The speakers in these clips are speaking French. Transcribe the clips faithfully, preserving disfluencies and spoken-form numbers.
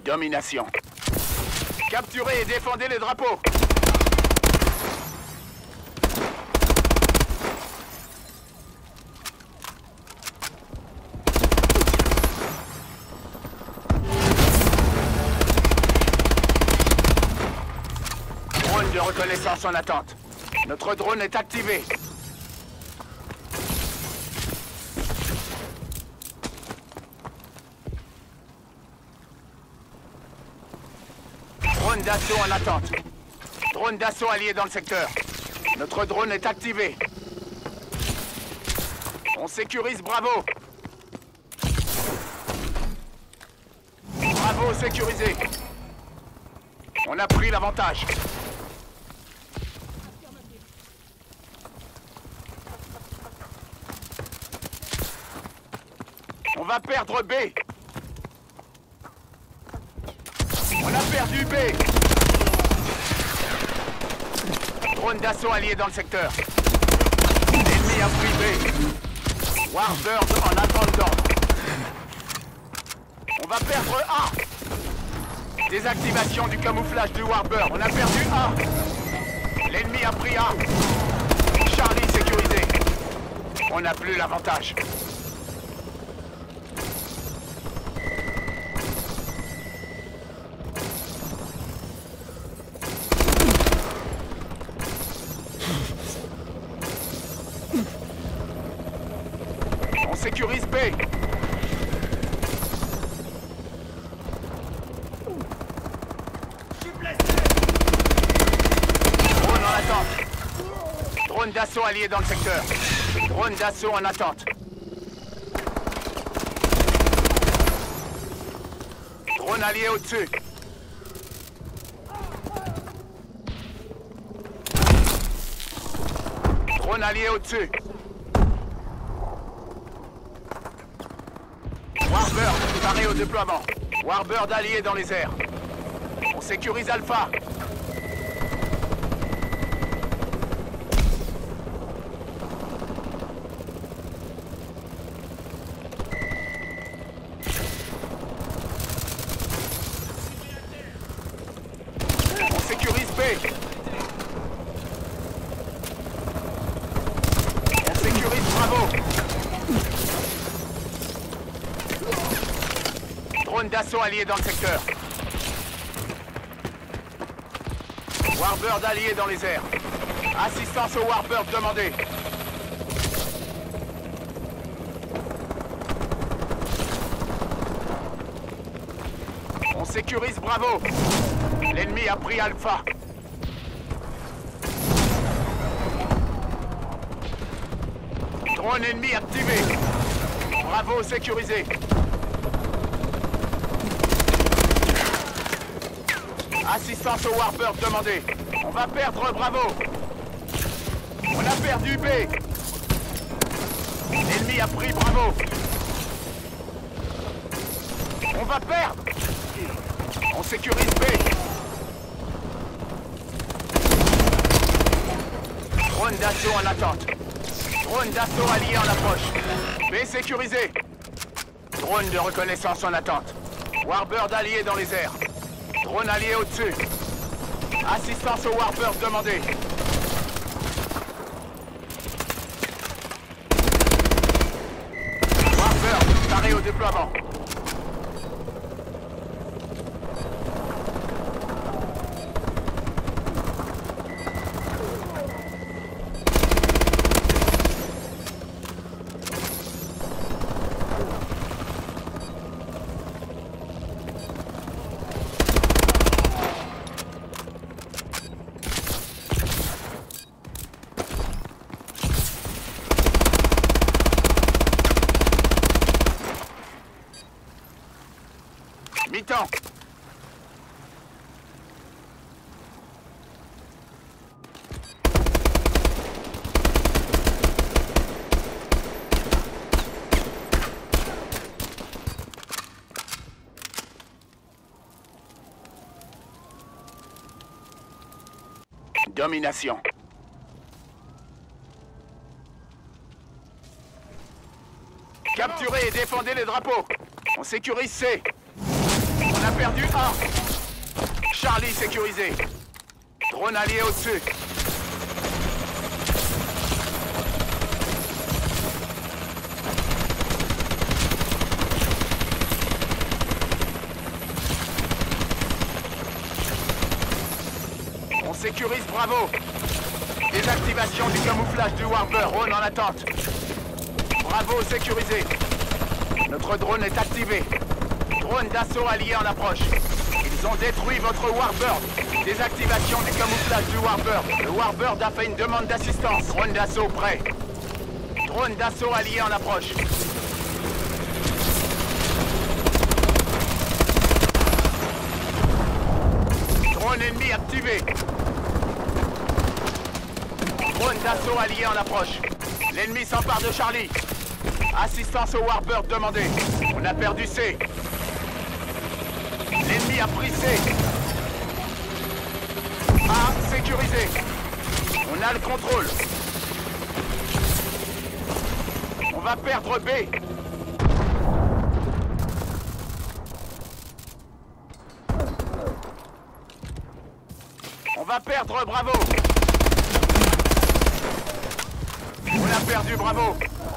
Domination. Capturez et défendez les drapeaux. Drone de reconnaissance en attente. Notre drone est activé. Drone d'assaut en attente. Drone d'assaut allié dans le secteur. Notre drone est activé. On sécurise Bravo. Bravo sécurisé. On a pris l'avantage. On va perdre B. On a perdu B. Drone d'assaut allié dans le secteur. L'ennemi a pris B. Warbird en attente d'ordre. On va perdre A. Désactivation du camouflage du Warbird. On a perdu A. L'ennemi a pris A. Charlie sécurisé. On n'a plus l'avantage. On sécurise B. Drone en attente. Drone d'assaut allié dans le secteur. Drone d'assaut en attente. Drone allié au-dessus. Drone allié au-dessus. Warbird, paré au déploiement. Warbird allié dans les airs. On sécurise Alpha. On sécurise B. On sécurise Bravo. Drone d'assaut allié dans le secteur. Warbird allié dans les airs. Assistance au Warbird demandée. On sécurise Bravo. L'ennemi a pris Alpha. Drone ennemi activé. Bravo sécurisé. Assistance au Warbird demandée. On va perdre Bravo. On a perdu B. L'ennemi a pris Bravo. On va perdre. On sécurise B. Drone d'assaut en attente. Drone d'assaut allié en approche. B sécurisé. Drone de reconnaissance en attente. Warbird allié dans les airs. Drone allié au-dessus. Assistance au Warbird demandée. Warbird, paré au déploiement. Mi-temps. Domination. Capturez et défendez les drapeaux. On sécurise C. On a perdu un. Charlie sécurisé. Drone allié au-dessus. On sécurise Bravo. Désactivation du camouflage du Warbird. Drone en attente. Bravo sécurisé. Notre drone est activé. Drone d'assaut allié en approche. Ils ont détruit votre Warbird. Désactivation du camouflage du Warbird. Le Warbird a fait une demande d'assistance. Drone d'assaut prêt. Drone d'assaut allié en approche. Drone ennemi activé. Drone d'assaut allié en approche. L'ennemi s'empare de Charlie. Assistance au Warbird demandée. On a perdu C. L'ennemi a pris C. A sécurisé. On a le contrôle. On va perdre B. On va perdre Bravo. On a perdu Bravo.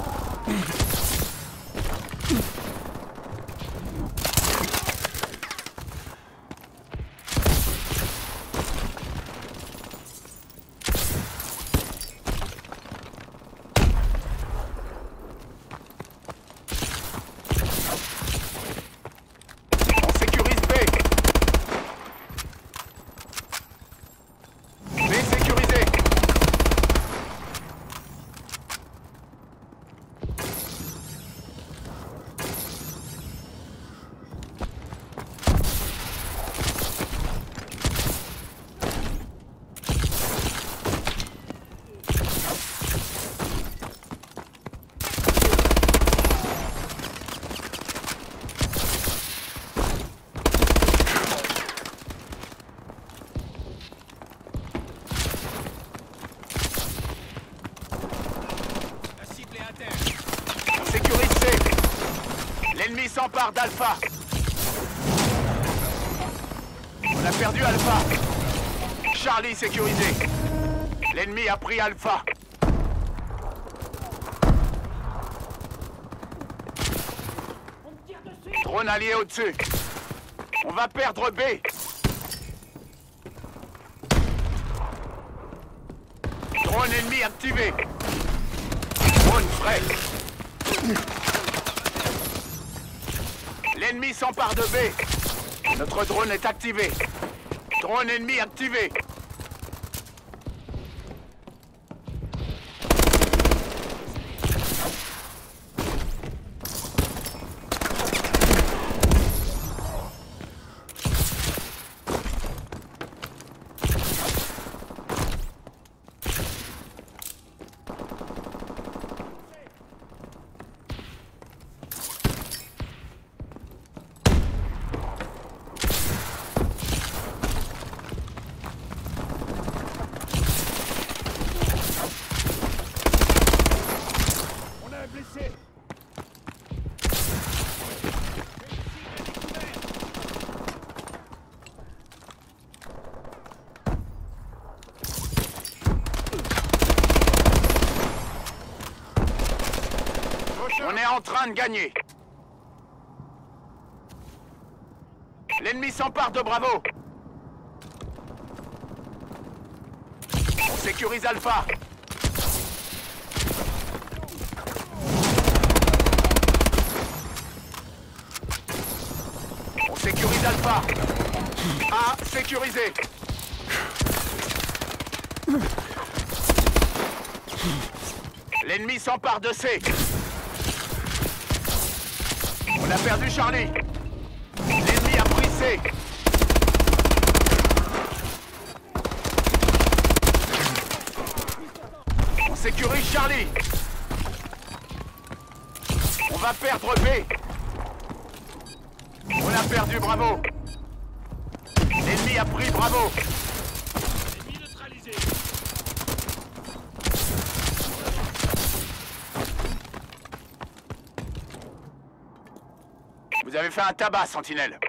L'ennemi s'empare d'Alpha. On a perdu Alpha. Charlie sécurisé. L'ennemi a pris Alpha. Drone allié au-dessus. On va perdre B. Drone ennemi activé. Drone prêt. L'ennemi s'empare de B. Notre drone est activé. Drone ennemi activé. On est en train de gagner. L'ennemi s'empare de Bravo. On sécurise Alpha. On sécurise Alpha. A sécurisé. L'ennemi s'empare de C. On a perdu Charlie. L'ennemi a pris C. On sécurise Charlie. On va perdre B. On a perdu Bravo. L'ennemi a pris Bravo. Ennemi neutralisé. Vous avez fait un tabac, Sentinelle.